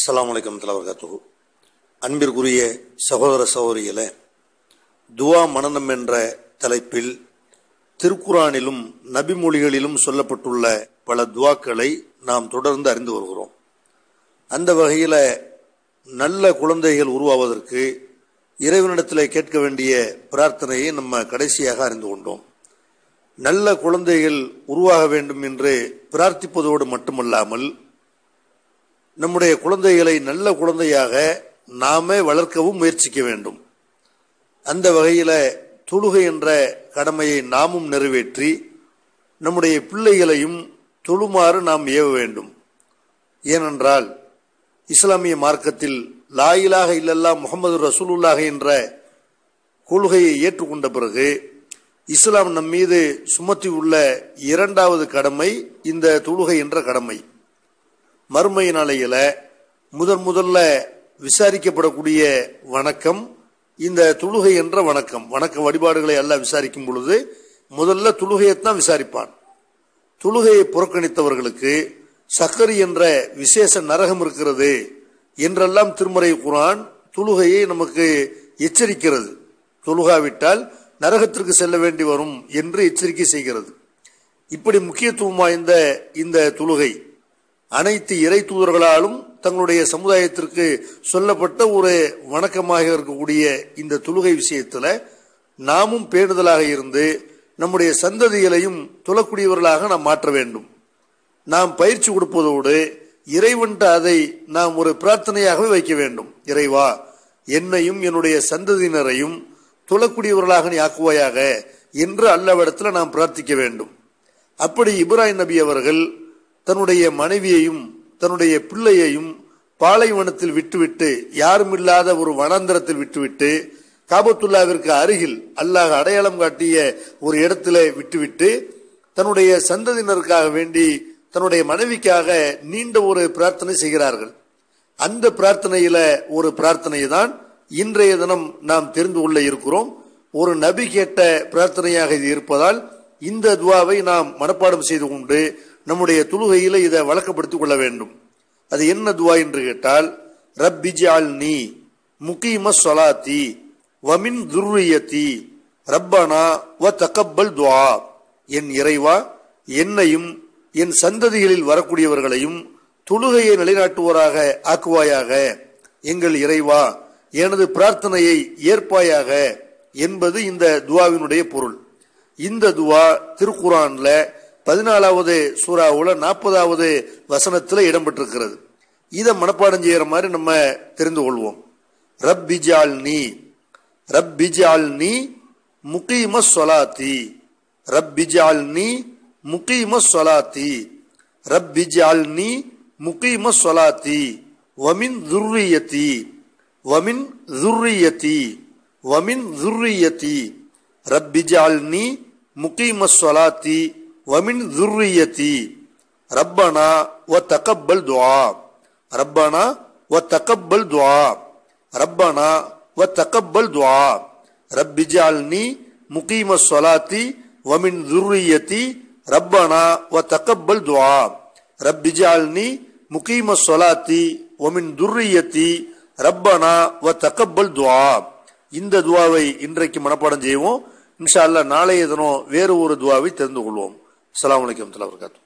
அஸ்ஸலாமு அலைக்கும் வரஹ்மத்துல்லாஹி. அன்பிற்குரிய சகோதர சகோதரிகளே, துவா மனனம் என்ற தலைப்பில் திருக்குரானிலும் நபிமொழிகளிலும் சொல்லப்பட்டுள்ள பல துவாக்களை நாம் தொடர்ந்து அறிந்து வருகிறோம். அந்த வகையில் நல்ல குழந்தைகள் உருவாவதற்கு இறைவனிடத்தில் கேட்க வேண்டிய பிரார்த்தனையை நம்ம கடைசியாக அறிந்து கொண்டோம். நல்ல குழந்தைகள் உருவாக வேண்டும் என்று பிரார்த்திப்பதோடு மட்டுமல்லாமல் நம்முடைய குழந்தைகளை நல்ல குழந்தையாக நாமே வளர்க்கவும் முயற்சிக்க வேண்டும். அந்த வகையில் தொழுகை என்ற கடமையை நாமும் நிறைவேற்றி நம்முடைய பிள்ளைகளையும் தொழுமாறு நாம் ஏவ வேண்டும். ஏனென்றால் இஸ்லாமிய மார்க்கத்தில் லா இலாஹ இல்லல்லாஹ் முஹம்மது ரசூலுல்லாஹ் என்ற கொள்கையை ஏற்றுக்கொண்ட பிறகு இஸ்லாம் நம் மீது சுமத்தி உள்ள இரண்டாவது கடமை இந்த தொழுகை என்ற கடமை. மறுமை நாளையில முதல்ல விசாரிக்கப்படக்கூடிய வணக்கம் இந்த தொழுகை என்ற வணக்கம். வணக்க வழிபாடுகளை எல்லாம் விசாரிக்கும் பொழுது முதல்ல தொழுகையைத்தான் விசாரிப்பான். தொழுகையை புறக்கணித்தவர்களுக்கு சக்கரி என்ற விசேஷ நரகம் இருக்கிறது என்றெல்லாம் திருமறை குர்ஆன் தொழுகையை நமக்கு எச்சரிக்கிறது. தொழுகாவிட்டால் நரகத்திற்கு செல்ல வேண்டி வரும் என்று எச்சரிக்கை செய்கிறது. இப்படி முக்கியத்துவம் வாய்ந்த இந்த தொழுகை அனைத்து இறை தூதர்களாலும் தங்களுடைய சமுதாயத்திற்கு சொல்லப்பட்ட ஒரு வணக்கமாக இருக்கக்கூடிய இந்த தொழுகை விஷயத்தில் நாமும் பேணுதலாக இருந்து நம்முடைய சந்ததிகளையும் தொழக்கூடியவர்களாக நாம் மாற்ற வேண்டும். நாம் பயிற்சி கொடுப்பதோடு இறைவன்ட்டு அதை நாம் ஒரு பிரார்த்தனையாகவே வைக்க வேண்டும். இறைவா, என்னையும் என்னுடைய சந்ததியினரையும் தொழக்கூடியவர்களாக நீ ஆக்குவாயாக என்று அல்லாஹ்விடத்தில் நாம் பிரார்த்திக்க வேண்டும். அப்படி இப்ராஹிம் நபி அவர்கள் தன்னுடைய மனைவியையும் தன்னுடைய பிள்ளையையும் பாலைவனத்தில் விட்டுவிட்டு, யாரும் இல்லாத ஒரு வனாந்தரத்தில் விட்டுவிட்டு, காபத்துல்லாவிற்கு அருகில் அல்லாஹ் அடையாளம் காட்டிய ஒரு இடத்துல விட்டுவிட்டு தன்னுடைய சந்ததியினருக்காக வேண்டி தன்னுடைய மனைவிக்காக நீண்ட ஒரு பிரார்த்தனை செய்கிறார்கள். அந்த பிரார்த்தனையில ஒரு பிரார்த்தனையை தான் இன்றைய தினம் நாம் தெரிந்து கொள்ள இருக்கிறோம். ஒரு நபி கேட்ட பிரார்த்தனையாக இது இருப்பதால் இந்த துவாவை நாம் மனப்பாடம் செய்து கொண்டு நம்முடைய தொழுகையில இதை வழக்கப்படுத்திக் கொள்ள வேண்டும். அது என்ன துவா என்று கேட்டால், ரப்பி ஜஅல்னி முகீமஸ் ஸலாத்தி வ மின் துர்ரியத்தி ரப்பனா வ தகப்பல் துஆ. என் இறைவா, என்னையும் என் சந்ததிகளில் வரக்கூடியவர்களையும் தொழுகையை நிலைநாட்டுவோராக ஆக்குவாயாக. எங்கள் இறைவா, எனது பிரார்த்தனையை ஏற்பாயாக என்பது இந்த துவாவினுடைய பொருள். இந்த துவா திருக்குர்ஆன்ல 14வது சூராவுல 40வது வசனத்துல இடம்பெற்றிருக்கிறது. இதை மனப்பாடம் செய்யற மாதிரி நம்ம தெரிந்து கொள்வோம். ரப்பி ஜஅல்னி முகீமஸ் ஸலாத்தி ரப்பி ஜஅல்னி முகீமஸ் ஸலாத்தி ரப்பி ஜஅல்னி முகீமஸ் ஸலாத்தி வ மின் துர்ரியத்தி ரப்பி ஜஅல்னி முகீமஸ் ஸலாத்தி வ மின் துர்ரியத்தி ரப்பனா வ தகப்பல் துஆ ரப்பனா வ தகப்பல் துஆ ரப்பனா வ தகப்பல் துஆ ரப்பி ஜஅல்னி முகீமஸ் ஸலாத்தி வ மின் துர்ரியத்தி ரப்பனா வ தகப்பல் துஆ ரப்பி ஜஅல்னி முகீமஸ் ஸலாத்தி வ மின் துர்ரியத்தி ரப்பனா வ தகப்பல் துஆ. இந்த துவாவை இன்றைக்கு மனப்பாடம் செய்வோம். இன்ஷா அல்லாஹ் நாளைய தினம் வேறு ஒரு துவாவை தெரிந்து கொள்வோம். அஸ்ஸலாமு அலைக்கும் வரஹ்மத்துல்லாஹி வபரகாத்துஹு.